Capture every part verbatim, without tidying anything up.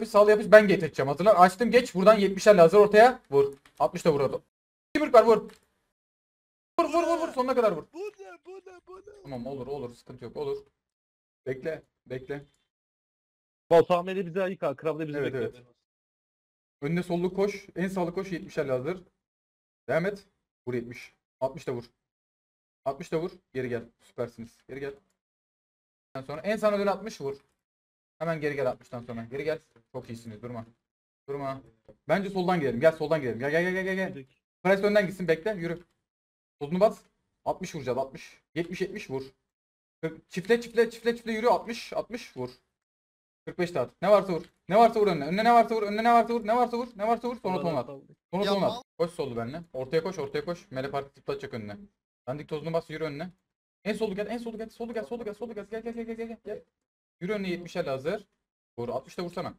yapış sağlı yapış ben gate edeceğim. Hazırlan. Açtım geç. Buradan yetmişlerle hazır ortaya. Vur. altmış da vur orada. Timur ver vur. Vur vur vur vur. Sonuna kadar vur. Bu ne bu ne bu ne? Tamam olur olur. Sıkıntı yok. Olur. Bekle. Bekle. Baltameli bize yıka. Kral da bizi Evet, bekliyor. evet. Önüne sollu koş. En sağlı koş. yetmişlerle hazır. Devam et. Vur yetmiş. altmış da vur. altmış da vur. Geri gel. Süpersiniz. Geri gel. Ondan sonra en sağına dön altmış vur. Hemen geri gel altmıştan sonra. Geri gel. Çok iyisiniz. Durma. Durma. Bence soldan gidelim. Gel soldan gidelim. Gel gel gel gel gel. Price önden gitsin. Bekle. Yürü. Solunu bas. altmış vuracağız. altmış. yetmiş yetmiş vur. kırk, çiftle çiftle çiftle çiftle yürü. altmış altmış vur. kırk beş dağıt. Ne varsa vur. Ne varsa vur önüne. Önüne ne varsa vur. Önüne ne varsa vur. Ne varsa vur. Ne varsa vur. Sonra ton at. Sonra Ya ton mal. at. Koş sollu benimle. Ortaya koş. Ortaya koş. Mele parti tıklatacak önüne. Dandik tozunu bas. Yürü önüne. En solu gel. En solu gel. Solu gel. Solu gel. Solu gel. Gel gel gel gel gel. Gel. Yürü önüne yetmişlerle hazır. Vur. altmış da vursana.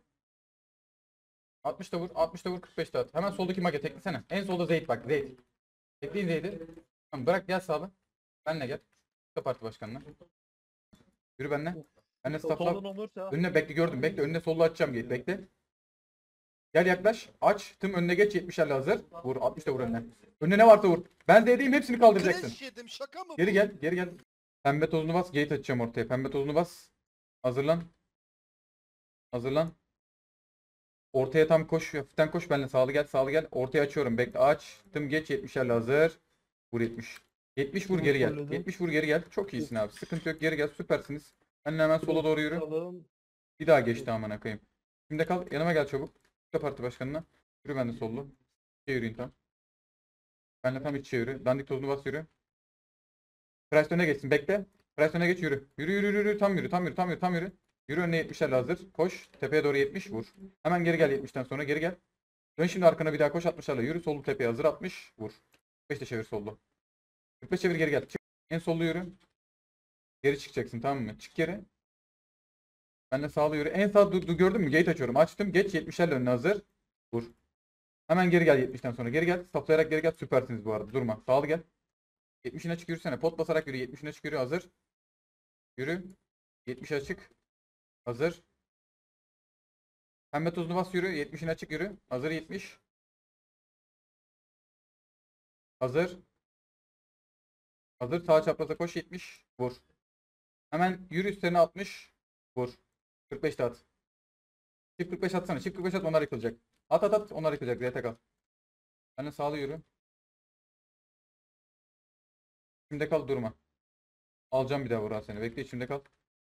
altmış da vur. altmış da vur. kırk beş de at. Hemen soldaki mage teklesene. En solda Zeyt bak. Zeyt. Tekleyin Zeyt'i. Tamam bırak gel sağla. Benle gel. Usta parti başkanına. Yürü benle. Benle Soldan staffla. olursa. Önüne bekle gördüm. Bekle. Önüne sollu açacağım Gate. Bekle. Gel yaklaş. Aç. Tüm önüne geç. yetmişlerle hazır. Vur. altmış da vur önüne. Önüne ne varsa vur. Ben Z'deyim. Hepsini kaldıracaksın. Crash yedim şaka mı Geri bu? gel. Geri gel. Pembe tozunu bas. Gate açacağım ortaya. Pembe tozunu bas. Hazırlan. Hazırlan. Ortaya tam koş. Hafiften koş. Benle sağlı gel. Sağlı gel. Ortaya açıyorum. Bekle. Aç. Tüm geç. yetmişlerle hazır. Vur yetmiş. yetmiş vur geri gel. Fulledim. yetmiş vur geri gel. Çok iyisin abi. Sıkıntı yok. Geri gel. Süpersiniz. Benle hemen sola doğru yürü. Salın. Bir daha geçti amına koyayım. Şimdi kal. Yanıma gel çabuk. Usta parti başkanına. Yürü ben de sollu. İçe yürüyün tam. Benle tam içe yürü. Dandik tozunu bas yürü. Price öne geçsin. Bekle. Price öne geç yürü. Yürü yürü yürü. yürü. Tam yürü. Tam yürü. Tam yürü. Tam yürü. Yürü önüne yetmişlerle hazır. Koş. Tepeye doğru yetmiş vur. Hemen geri gel yetmişten sonra. Geri gel. Dön şimdi arkana bir daha koş altmışlarla yürü. Sollu tepeye hazır altmış vur. kırk beş de çevir sollu. kırk beş çevir geri gel. Çık. En sollu yürü. Geri çıkacaksın tamam mı? Çık geri. Ben de sağlı yürü. En sağ dur, dur gördün mü? Gate açıyorum. Açtım. Geç yetmişlerle önüne hazır. Vur. Hemen geri gel yetmişten sonra. Geri gel. Saplayarak geri gel. Süpersiniz bu arada. Durma. Sağlı gel. yetmişine çık yürüsene. Pot basarak yürü. yetmişine çık yürü. Hazır. Yürü. yetmişe açık. Hazır. Pembe tozunu bas yürü. yetmişine açık yürü. Hazır yetmiş. Hazır. Hazır. Sağ çapraza koş yetmiş. Vur. Hemen yürü üstlerine altmış. Vur. kırk beş de at. Çift kırk beş atsana. Çift kırk beş at onlar yıkılacak. At at at onlar yıkılacak. Z'ye kal. Ben de sağlı yürü. İçimde kal durma. Alacağım bir daha Vural seni. Bekle içimde kal.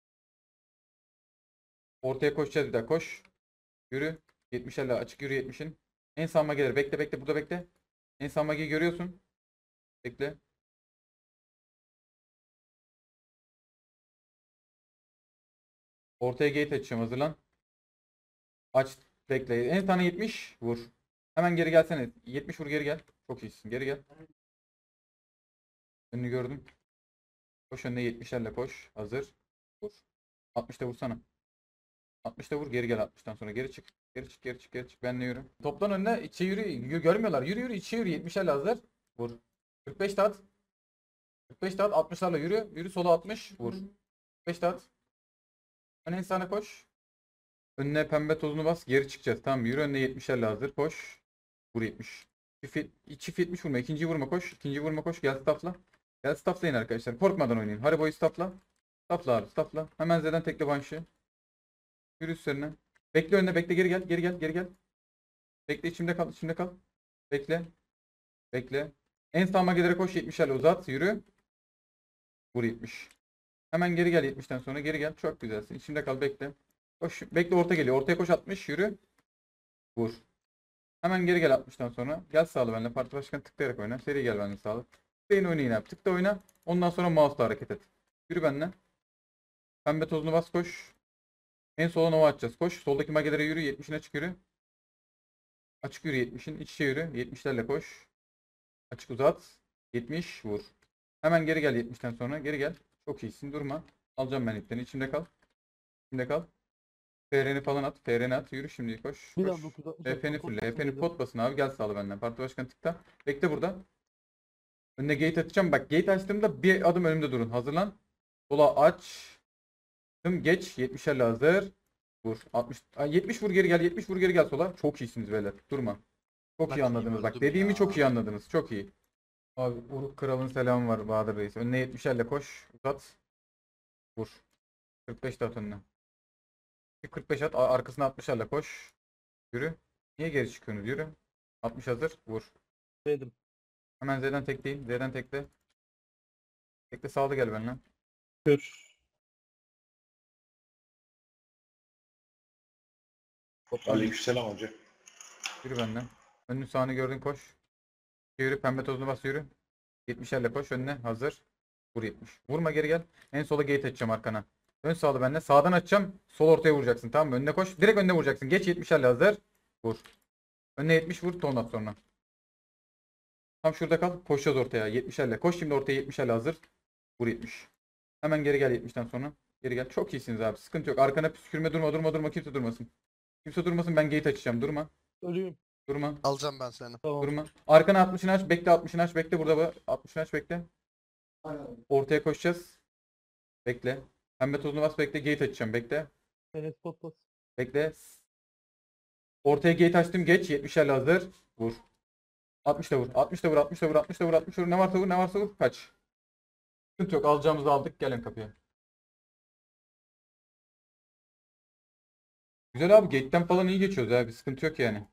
Ortaya koşacağız bir daha. Koş. Yürü. yetmişlerle açık yürü yetmişin. En sağ mageleri. Bekle bekle burada bekle. En sağ mageyi görüyorsun. Bekle. Ortaya gate açacağım. Hazırlan. Aç. Bekle. En tane yetmiş. Vur. Hemen geri gelsene. yetmiş vur geri gel. Çok iyisin. Geri gel. Önünü gördüm. Koş önüne yetmişlerle koş. Hazır. Vur. altmışta vursana. altmışta vur geri gel altmıştan sonra. Geri çık. Geri çık geri çık geri çık. Benle yürü. Toplan önüne içe yürü. Yürü- Görmüyorlar. Yürü yürü içe yürü. yetmişlerle hazır. Vur. kırk beş de at. kırk beş de at. altmışlarla yürü. Yürü sola altmış. Vur. kırk beş de at. Ön en sağına koş. Önüne pembe tozunu bas. Geri çıkacağız. Tamam yürü önüne yetmişlerle hazır. Koş. Vur yetmiş. Çift, çift yetmiş vurma. İkinciyi vurma koş. İkinciyi vurma koş. Gel staffla. Gel stafflayın arkadaşlar. Korkmadan oynayın. Haribo'yu staffla. Staffla abi staffla. Hemen Z'den tekle banşı. Yürü üstlerine. Bekle önüne bekle geri gel. Geri gel. Geri gel. Bekle içimde kal. İçimde kal. Bekle. Bekle. En sağ magelere koş. yetmişlerle uzat. Yürü. Vur yetmiş. Hemen geri gel yetmişten sonra. Geri gel. Çok güzelsin. İçimde kal. Bekle. Koş. Bekle orta geliyor. Ortaya koş altmış. Yürü. Vur. Hemen geri gel altmıştan sonra. Gel sağlı benimle. Parti başkanı tıklayarak oyna. Seri gel benimle sağlı. Tıklayın oynayın abi. Tıkla oyna. Ondan sonra mouse'la hareket et. Yürü benimle. Pembe tozunu bas koş. En sola nova atacağız. Koş. Soldaki magelere yürü. yetmişine çık yürü. Açık yürü yetmişin. İç içe yürü. yetmişlerle koş. Açık uzat. yetmiş vur. Hemen geri gel yetmişten sonra. Geri gel. Çok iyisin. Durma. Alacağım ben iplerini. İçimde kal. İçimde kal. F R'ni falan at. F R'ni at. Yürü şimdi koş. Bir koş. daha dokuz altmış. H P'ni fulle. H P'ni pot basın abi. Gel sağlı benden. Parti başkanı tıkla. Bekle burada. Önüne gate atacağım. Bak gate açtığımda bir adım önümde durun. Hazırlan. Sola aç. Tüm geç. yetmişlerle hazır. Vur. altmış. Ay, yetmiş vur geri gel. yetmiş vur geri gel sola. Çok iyisiniz beyler. Durma. Çok Bak iyi anladınız. iyi Bak vurdum dediğimi ya. çok iyi anladınız. Çok iyi. Abi Uruk Kral'ın selamı var Bahadır Reis. Önüne yetmişlerle koş. Uzat. Vur. kırk beş de at önüne. kırk beş at. a- Arkasına altmışlarla koş. Yürü. Niye geri çıkıyorsunuz? Yürü. altmış hazır. Vur. Dedim. Hemen Z'den tekleyin. Z'den tekle. Tekle sağlı gel benimle. Kür. Aleykümselam hoca. Yürü benimle. Önünü sağını gördün koş. Yürü pembe tozunu bas yürü. yetmişlerle koş önüne hazır. Vur yetmiş. Vurma geri gel. En sola gate açacağım arkana. Ön sağlı benimle. Sağdan açacağım. Sol ortaya vuracaksın tamam mı? Önüne koş. Direkt önüne vuracaksın. Geç yetmişlerle hazır. Vur. Önüne yetmiş vur. Ton at sonra. Tam şurada kal. Koşacağız ortaya. yetmişlerle. Koş şimdi ortaya yetmişlerle hazır. Vur yetmiş. Hemen geri gel yetmişten sonra. Geri gel. Çok iyisiniz abi. Sıkıntı yok. Arkana püskürme durma durma durma. Kimse durmasın. Kimse durmasın. Ben gate açacağım. Durma. Ölüyüm. Durma. Alacağım ben seni. Tamam. Durma. Arkana altmışını aç. Bekle altmışını aç. Bekle burada. bu. altmışını aç. Bekle. Ortaya koşacağız. Bekle. Pembe tozunu bas. Bekle. Gate açacağım. Bekle. Enes pot bas. Bekle. Ortaya gate açtım. Geç. yetmişlerle hazır. Vur. altmış da vur. altmış da vur. altmış da vur. altmış da vur. altmış da vur. Ne varsa vur. Ne varsa vur. Kaç. Sıkıntı yok. Alacağımızı aldık. Gelin kapıya. Güzel abi. Gate'den falan iyi geçiyoruz abi. Sıkıntı yok yani.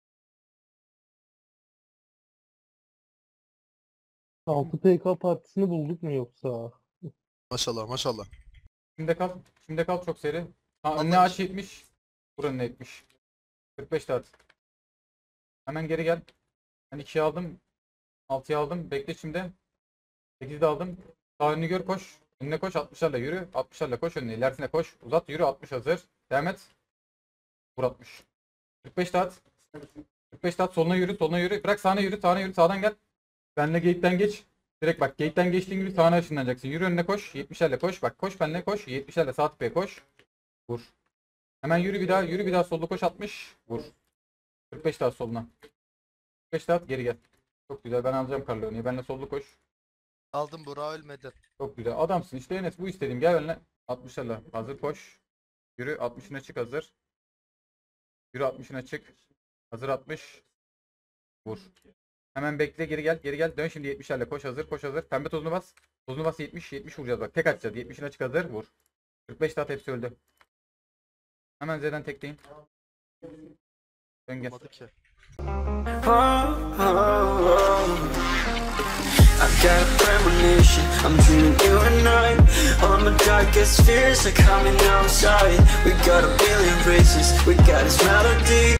altı P K partisini bulduk mu yoksa? Maşallah maşallah. Şimdi kal. Şimdi kal çok seri. Ha, önüne Anladım. aç yetmiş. Buranın yetmiş. kırk beş de at. Hemen geri gel. Ben ikiyi aldım. altıyı aldım. Bekle şimdi. sekizi de aldım. Sağ önünü gör koş. Önüne koş. altmışlarla yürü. altmışlarla koş önüne. İlerisine koş. Uzat yürü. altmış hazır. Devam et. Vur altmış. kırk beş de at. kırk beş de at. Soluna yürü. Soluna yürü. Bırak sağına yürü. Sağına yürü. Sağdan gel. Benle gate'den geç. Direkt bak gate'den geçtiğin gibi sağına ışınlanacaksın. Yürü önüne koş. yetmişlerle koş. Bak koş benle koş. yetmişlerle sağ tepeye koş. Vur. Hemen yürü bir daha. Yürü bir daha solda koş altmış. Vur. kırk beş daha soluna. kırk beş daha at geri gel. Çok güzel. Ben alacağım Carlo'yu. Benle solda koş. Aldım Burak ölmedi. Çok güzel. Adamsın işte Enes. Bu istediğim. Gel benimle. altmışlarla. Hazır koş. Yürü. altmışına çık hazır. Yürü altmışına çık. Hazır altmış. Vur. Hemen bekle geri gel. Geri gel. Dön şimdi yetmişlerle koş hazır. Koş hazır. Pembe tozunu bas. Tozunu bas yetmiş. yetmiş vuracağız bak. Tek atacağız. yetmişine çık hazır. Vur. kırk beş daha hepsi öldü. Hemen Z'den tekleyin. Dön gel. Olmadı ki. I've got a premonition, I'm dreaming you and I. All my darkest fears are coming outside. We got a billion races, we got this melody.